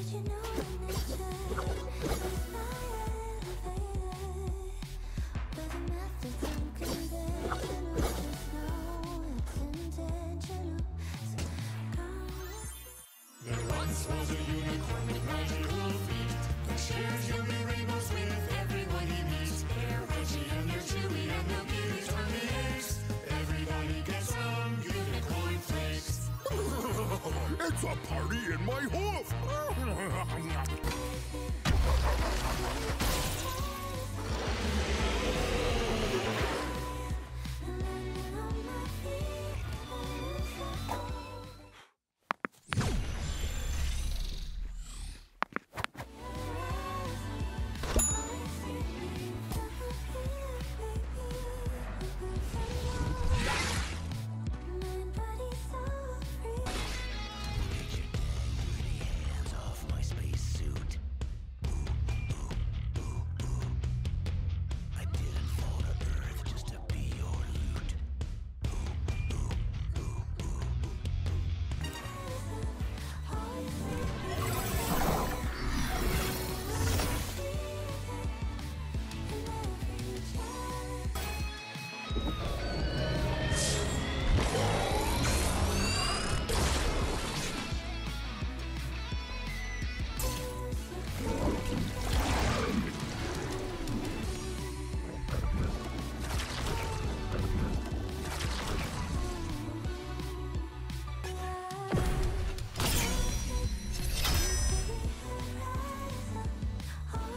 There once was a unicorn with magical feet who shares yummy rainbows with everyone he meets. They're Reggie and they're Chewy and they'll give you tummy aches. Everybody gets some unicorn flakes. It's a party in my hoof!